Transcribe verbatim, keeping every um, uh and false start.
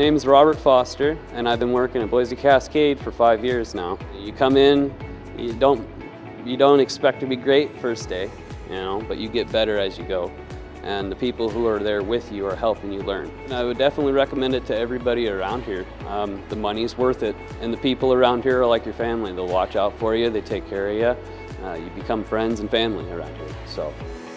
name's Robert Foster, and I've been working at Boise Cascade for five years now. You come in, you don't, you don't expect to be great first day, you know, but you get better as you go. And the people who are there with you are helping you learn. And I would definitely recommend it to everybody around here. Um, the money's worth it, and the people around here are like your family. They'll watch out for you, they take care of you. Uh, you become friends and family around here. So.